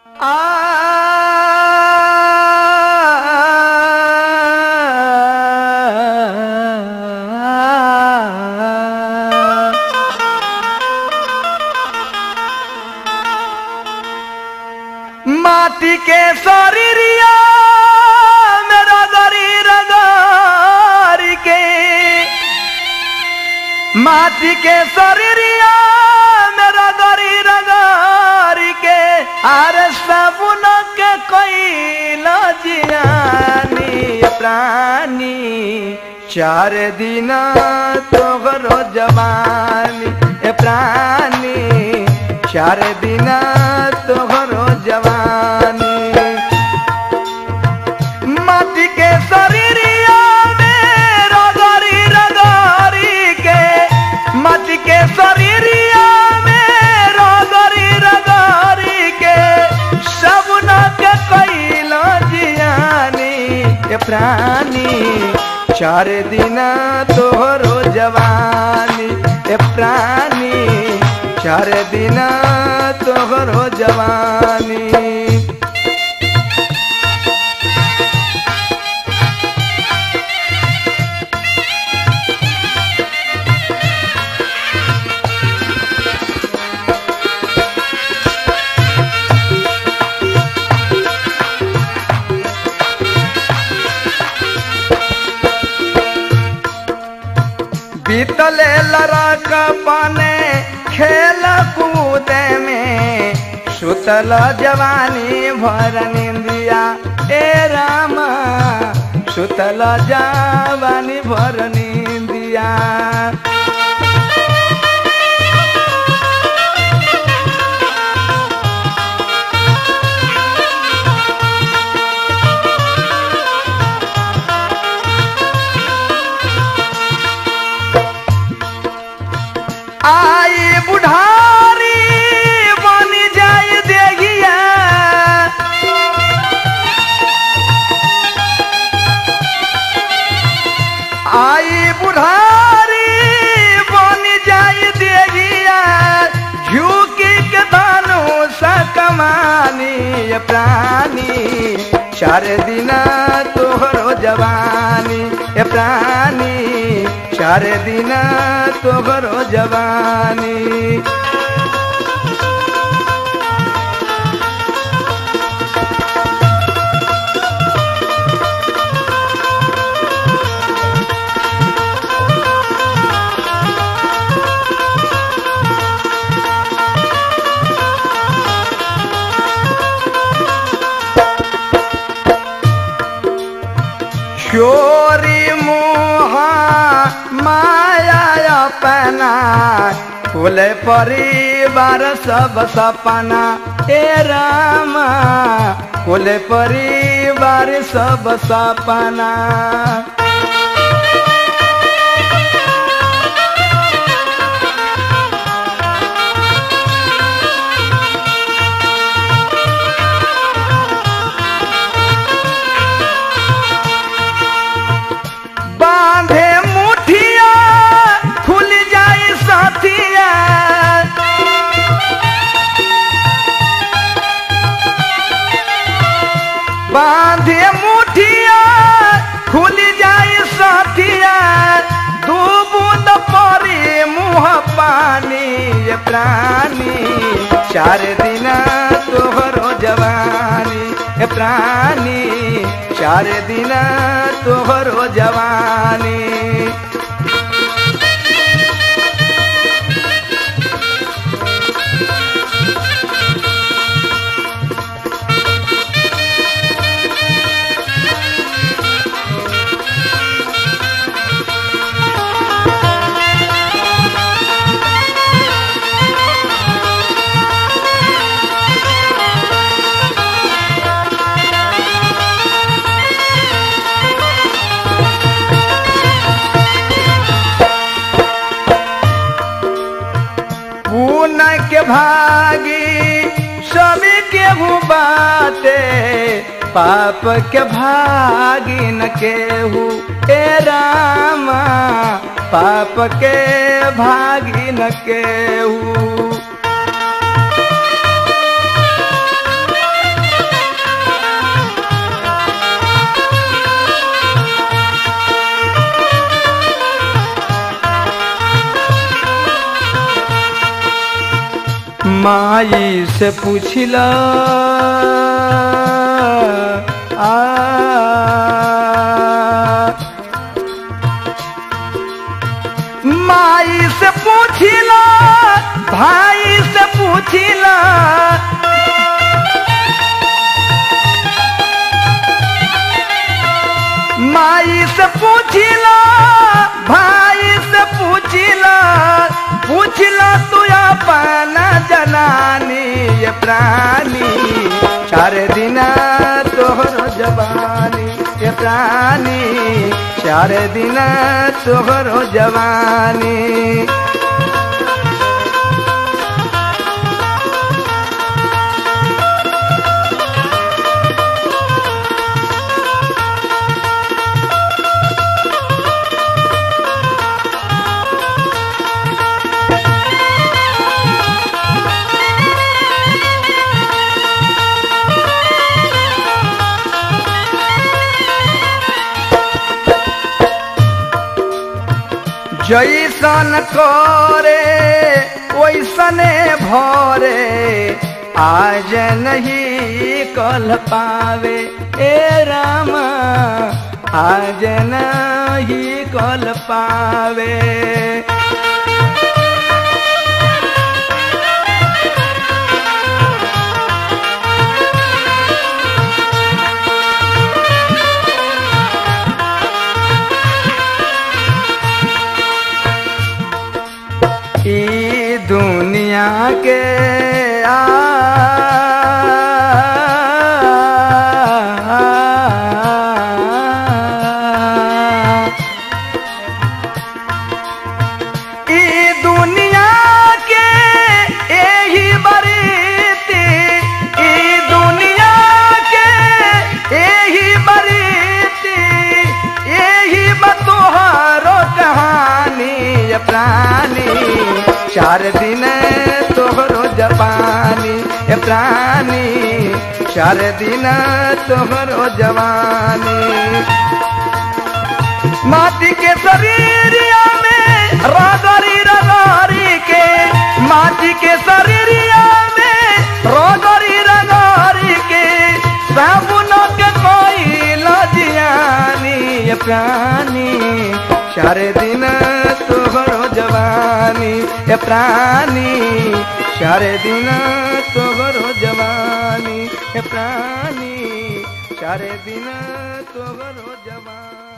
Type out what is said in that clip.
माटी के शरीरिया मेरा गरीर गारी के, माटी के शरीरिया मेरा गरीर गारी के, अरे सबुन के कोई जियानी प्राणी, 4 दिन तोहरो जवानी प्राणी, 4 दिन तोहरो जवानी। माटी के शरीरिया में रगड़ी रगड़ी के, माटी के शरीरिया में रगड़ी रगड़ी के, सबुन के कैलो जियानी प्राणी, 4 दिन तोहरो जवानी प्राणी, 4 दिन तोहरो जवानी। बीतले लड़क पाने खेल कूद में, सुतल जवानी भर निंदिया ए रामा, सुतल जवानी भर निंदिया। आई बुढ़ारी बन जाए देगिया, आई बुढ़ारी बन जाए देगिया, झुकी के धनुष कमानी प्राणी, 4 दिन तोहरो जवानी प्राणी, 4 दिन तोहरो जवानी। चोरी मुहा माया अपना, कुल परिवार सब सपना ए रामा, कुल परिवार सब सपना। बांधे मुठिया खुल जाए साथिया, बांधे मुठिया खुल जाए साथिया, 2 बूंद परी मुँह पानी प्राणी, 4 दिन तोहरो जवानी प्राणी, 4 दिन तोहरो जवानी। के भागी सभी केहू बाटे, पाप के भागी न केहू ए रामा, पाप के भागी न केहू। माई से पूछिला माई से पूछिला भाई से पूछिला माई से पूछिला भाई से पूछिला पूछिला तू अपन जनानी ये प्राणी 4 दिन तोहर जवानी ये प्राणी 4 दिन तोहर जवानी जैसन करे वैसने भरे आज नहीं कल पावे ए राम आज नहीं कल पावे ई दुनिया के ई दुनिया के यही बरीती ई दुनिया के यही बरीती यही बतोहारो कहानी ये प्राणी 4 दिन तोहरो जवानी ए प्राणी 4 दिन तोहरो जवानी माटी के शरीरिया में रगड़ी रगड़ी के माटी के शरीरिया में रगड़ी रगड़ी के साबुन के कोई लजियानी ए प्राणी 4 दिन तोहरो जवानी ए प्राणी 4 दिन तोहरो जवानी ए प्राणी 4 दिन तोहरो जवानी।